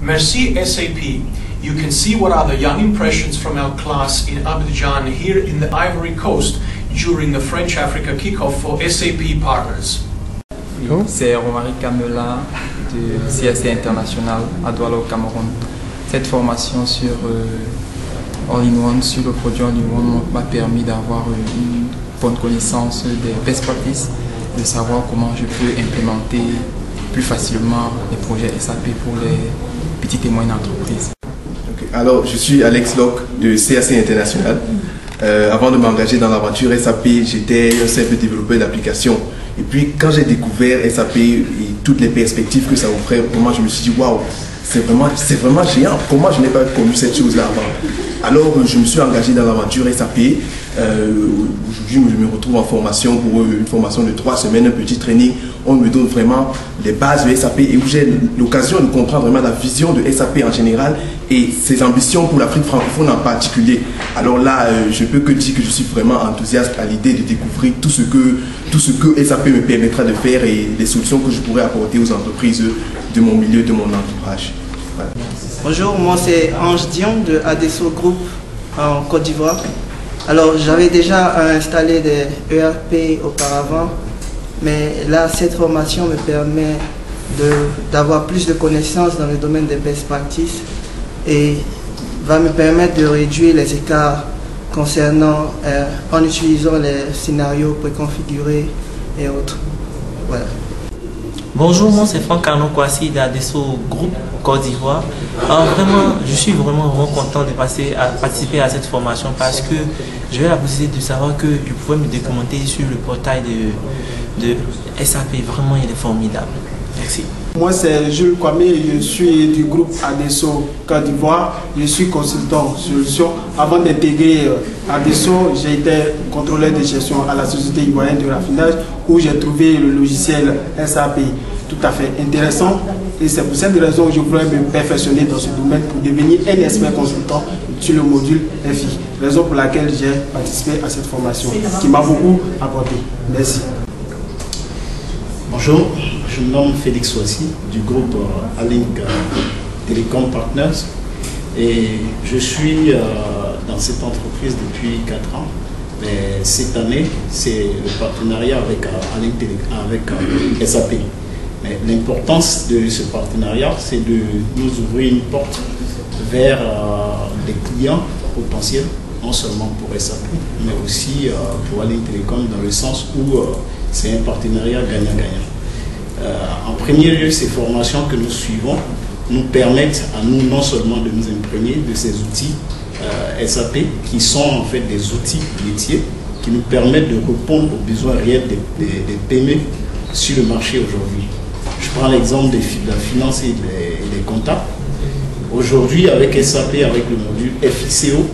Merci SAP. You can see what are the young impressions from our class in Abidjan here in the Ivory Coast during the French Africa kickoff for SAP partners. C'est Romaric Kamela de CAC International à Douala au Cameroun. Cette formation sur All-in-One, sur le produit All-in-One m'a permis d'avoir une bonne connaissance des best practices, de savoir comment je peux implémenter plus facilement les projets SAP pour les petites et moyennes entreprises. Okay. Alors, je suis Alex Locke de CAC International. Avant de m'engager dans l'aventure SAP, j'étais un simple développeur d'applications. Et puis, quand j'ai découvert SAP et toutes les perspectives que ça offrait, vraiment, je me suis dit, waouh, c'est vraiment géant. Comment je n'ai pas connu cette chose-là avant? Alors, je me suis engagé dans l'aventure SAP. Aujourd'hui, je me retrouve en formation pour une formation de 3 semaines, un petit training. On me donne vraiment les bases de SAP et où j'ai l'occasion de comprendre vraiment la vision de SAP en général et ses ambitions pour l'Afrique francophone en particulier. Alors là, je peux que dire que je suis vraiment enthousiaste à l'idée de découvrir tout ce que SAP me permettra de faire et les solutions que je pourrais apporter aux entreprises de mon milieu, de mon entourage. Voilà. Bonjour, moi c'est Ange Dion de Adesso Group en Côte d'Ivoire. Alors j'avais déjà installé des ERP auparavant, mais là cette formation me permet d'avoir plus de connaissances dans le domaine des best practices et va me permettre de réduire les écarts concernant en utilisant les scénarios préconfigurés et autres. Voilà. Bonjour, moi c'est Franck Arnaud Kouassi d'Adesso Group Côte d'Ivoire. Vraiment, je suis vraiment content de participer à cette formation parce que j'ai la possibilité de savoir que je pouvais me documenter sur le portail de SAP. Vraiment, il est formidable. Merci. Moi c'est Jules Kwame, je suis du groupe Adesso Côte d'Ivoire. Je suis consultant solution. Avant d'intégrer Adesso, j'ai été contrôleur de gestion à la société ivoirienne de raffinage où j'ai trouvé le logiciel SAP tout à fait intéressant. Et c'est pour cette raison que je voudrais me perfectionner dans ce domaine pour devenir un expert consultant sur le module FI. Raison pour laquelle j'ai participé à cette formation qui m'a beaucoup apporté. Merci. Bonjour, je me nomme Félix Ouassi du groupe Alink Telecom Partners et je suis dans cette entreprise depuis 4 ans. Mais cette année, c'est le partenariat avec Alink avec SAP. Mais l'importance de ce partenariat, c'est de nous ouvrir une porte vers des clients potentiels, non seulement pour SAP, mais aussi pour Alink Telecom dans le sens où c'est un partenariat gagnant-gagnant. En premier lieu, ces formations que nous suivons nous permettent à nous non seulement de nous imprégner de ces outils SAP qui sont en fait des outils métiers qui nous permettent de répondre aux besoins réels des PME sur le marché aujourd'hui. Je prends l'exemple de la finance et des comptables. Aujourd'hui, avec SAP, avec le module FICO,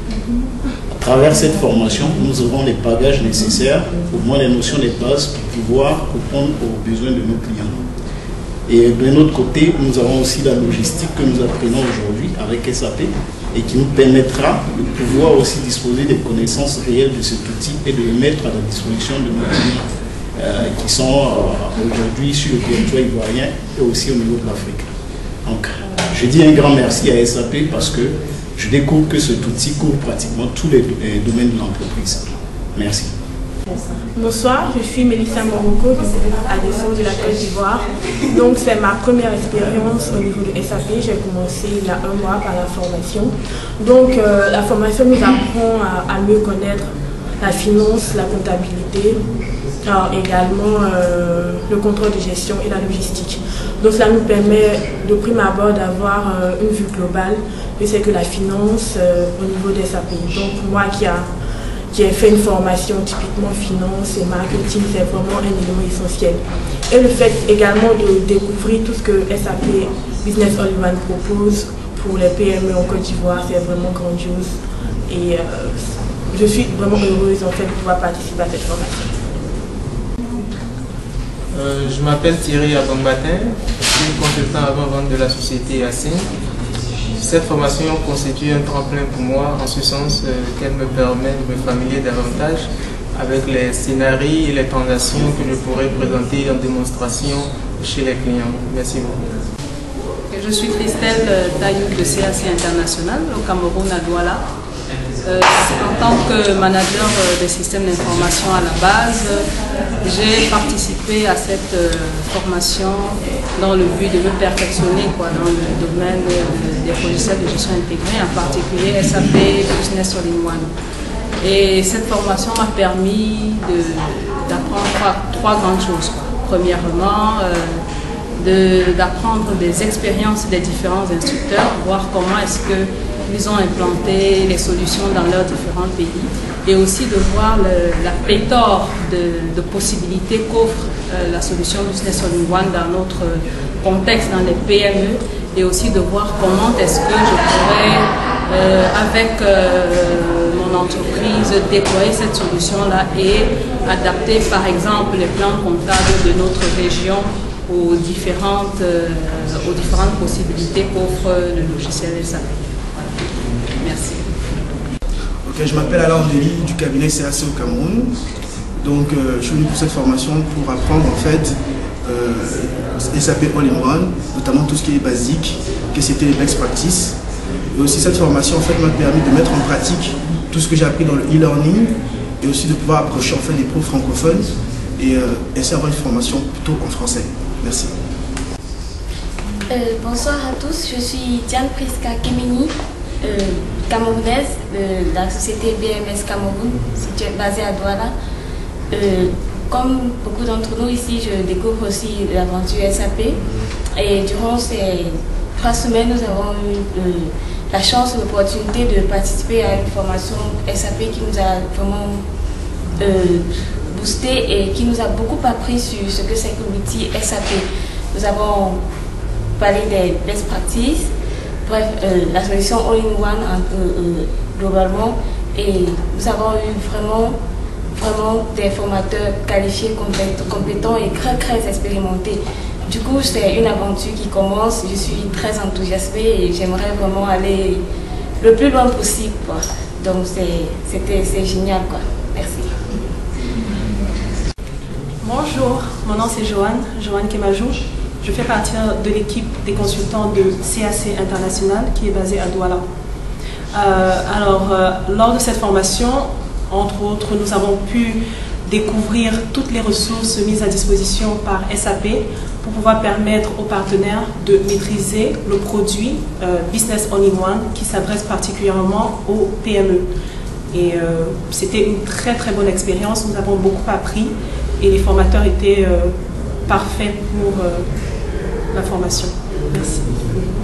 à travers cette formation, nous aurons les bagages nécessaires, au moins les notions des bases pour pouvoir répondre aux besoins de nos clients. Et de notre côté, nous avons aussi la logistique que nous apprenons aujourd'hui avec SAP et qui nous permettra de pouvoir aussi disposer des connaissances réelles de cet outil et de le mettre à la disposition de nos clients qui sont aujourd'hui sur le territoire ivoirien et aussi au niveau de l'Afrique. Donc, je dis un grand merci à SAP parce que je découvre que cet outil couvre pratiquement tous les domaines de l'entreprise. Merci. Bonsoir, je suis Mélissa Morocco du groupe Adesso de la Côte d'Ivoire. Donc c'est ma première expérience au niveau de SAP. J'ai commencé il y a 1 mois par la formation. Donc la formation nous apprend à mieux connaître la finance, la comptabilité, également le contrôle de gestion et la logistique. Donc cela nous permet de prime abord d'avoir une vue globale de ce que la finance au niveau des SAP. Donc pour moi qui ai fait une formation typiquement finance et marketing, c'est vraiment un élément essentiel. Et le fait également de découvrir tout ce que SAP Business All-in-One propose pour les PME en Côte d'Ivoire, c'est vraiment grandiose. Et je suis vraiment heureuse en fait de pouvoir participer à cette formation. Je m'appelle Thierry Abambatin, je suis consultant avant-vente de la société ASIN. Cette formation constitue un tremplin pour moi en ce sens qu'elle me permet de me familier davantage avec les scénarios et les transactions que je pourrais présenter en démonstration chez les clients. Merci beaucoup. Je suis Christelle Tayouk de CAC International au Cameroun à Douala. En tant que manager des systèmes d'information à la base, j'ai participé à cette formation dans le but de me perfectionner dans le domaine des logiciels de gestion intégrée, en particulier SAP Business All-in-One. Et cette formation m'a permis d'apprendre trois grandes choses. Premièrement, d'apprendre des expériences des différents instructeurs, voir comment est-ce qu'ils ont implanté les solutions dans leurs différents pays, et aussi de voir la pléthore de possibilités qu'offre la solution Business All-in-One dans notre contexte, dans les PME, et aussi de voir comment est-ce que je pourrais, avec mon entreprise, déployer cette solution-là et adapter par exemple les plans comptables de notre région aux différentes possibilités qu'offre le logiciel SAP. Voilà. Merci. Ok, je m'appelle Alain Andeli du cabinet CAC au Cameroun. Donc je suis venu pour cette formation pour apprendre en fait SAP All-in-One, notamment tout ce qui est basique, que c'était les best practices. Et aussi cette formation en fait m'a permis de mettre en pratique tout ce que j'ai appris dans le e-learning et aussi de pouvoir approcher en fait des profs francophones et essayer d'avoir une formation plutôt en français. Merci. Bonsoir à tous, je suis Diane Priska Kemeni, camerounaise de la société BMS Cameroun, basée à Douala. Comme beaucoup d'entre nous ici, je découvre aussi l'aventure SAP et durant ces 3 semaines, nous avons eu la chance, l'opportunité de participer à une formation SAP qui nous a vraiment boosté et qui nous a beaucoup appris sur ce que c'est que l'outil SAP. Nous avons parlé des best practices, bref, la solution all-in-one globalement, et nous avons eu vraiment des formateurs qualifiés, compétents et très expérimentés. Du coup, c'est une aventure qui commence, je suis très enthousiasmée et j'aimerais vraiment aller le plus loin possible, quoi. Donc c'est génial, quoi. Merci. Bonjour, mon nom c'est Joanne Kemajou. Je fais partie de l'équipe des consultants de CAC International qui est basée à Douala. Lors de cette formation, entre autres, nous avons pu découvrir toutes les ressources mises à disposition par SAP pour pouvoir permettre aux partenaires de maîtriser le produit Business All-in-One qui s'adresse particulièrement aux PME. Et c'était une très bonne expérience, nous avons beaucoup appris et les formateurs étaient parfaits pour la formation. Merci.